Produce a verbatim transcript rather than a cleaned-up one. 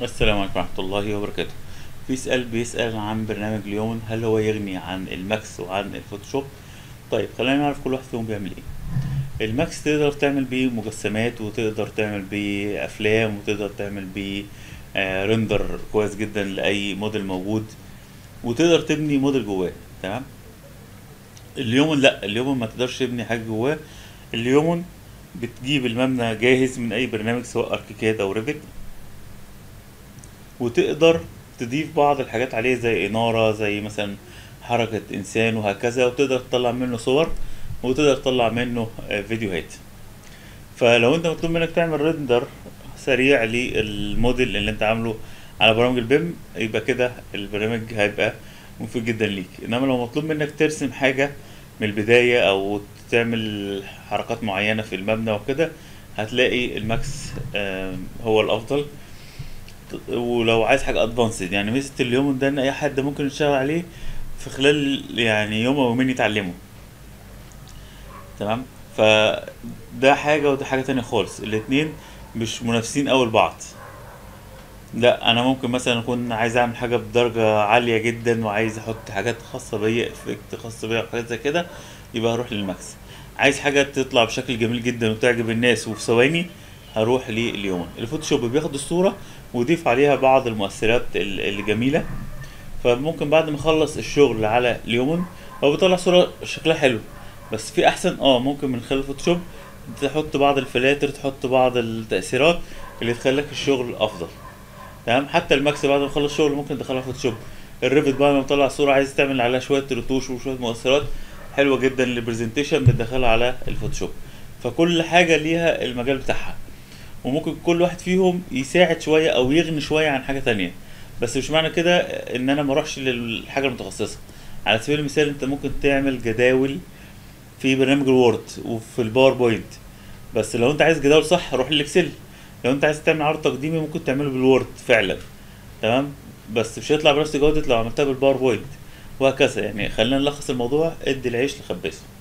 السلام عليكم ورحمة الله وبركاته. في سؤال بيسأل عن برنامج ليون، هل هو يغني عن الماكس وعن الفوتوشوب؟ طيب خلينا نعرف كل واحد فيهم بيعمل ايه. الماكس تقدر تعمل بيه مجسمات، وتقدر تعمل بيه افلام، وتقدر تعمل بيه آه ريندر كويس جدا لأي موديل موجود، وتقدر تبني موديل جواه. تمام. اليومن لا، اليومن ما تقدرش تبني حاجة جواه. اليومن بتجيب المبنى جاهز من اي برنامج سواء اركيكاد او ريفت، وتقدر تضيف بعض الحاجات عليه زي إنارة، زي مثلا حركة إنسان وهكذا، وتقدر تطلع منه صور، وتقدر تطلع منه آه، فيديوهات. فلو انت مطلوب منك تعمل ريندر سريع للموديل اللي انت عامله على برامج البيم، يبقى كده البرنامج هيبقى مفيد جدا ليك. انما لو مطلوب منك ترسم حاجة من البداية او تعمل حركات معينة في المبنى وكده، هتلاقي الماكس آه، هو الافضل. ولو عايز حاجة ادفانسد، يعني ميزة اليوم ده ان اي حد ممكن يشتغل عليه في خلال يعني يوم او يومين يتعلمه. تمام. فده حاجة وده حاجة تانية خالص، الاتنين مش منافسين اوي لبعض. لا، انا ممكن مثلا اكون عايز اعمل حاجة بدرجة عالية جدا، وعايز احط حاجات خاصة بيا، افكت خاص بيا وحاجات زي كده، يبقى هروح للماكس. عايز حاجة تطلع بشكل جميل جدا وتعجب الناس وفي ثواني، هروح لليوم. الفوتوشوب بياخد الصورة ويضيف عليها بعض المؤثرات ال- الجميلة. فممكن بعد ما اخلص الشغل على اليومن، هو بيطلع صورة شكلها حلو، بس في احسن اه ممكن من خلال الفوتوشوب تحط بعض الفلاتر، تحط بعض التأثيرات اللي تخليك الشغل افضل. تمام. حتى الماكس بعد ما تخلص شغل ممكن تدخلها فوتوشوب. الريفت بعد ما تطلع صورة عايز تعمل عليها شوية رتوش وشوية مؤثرات حلوة جدا للبرزنتيشن، بتدخلها على الفوتوشوب. فكل حاجة ليها المجال بتاعها، وممكن كل واحد فيهم يساعد شوية او يغني شوية عن حاجة تانية. بس مش معنى كده ان انا ما اروحش للحاجة المتخصصة. على سبيل المثال انت ممكن تعمل جداول في برنامج الوورد وفي الباوربوينت، بس لو انت عايز جداول صح روح للاكسل. لو انت عايز تعمل عرض تقديمي ممكن تعمله بالوورد فعلا. تمام. بس مش هيطلع بنفس جودة لو عملتها بالباوربوينت، وهكذا. يعني خلينا نلخص الموضوع، ادي العيش لخبازه.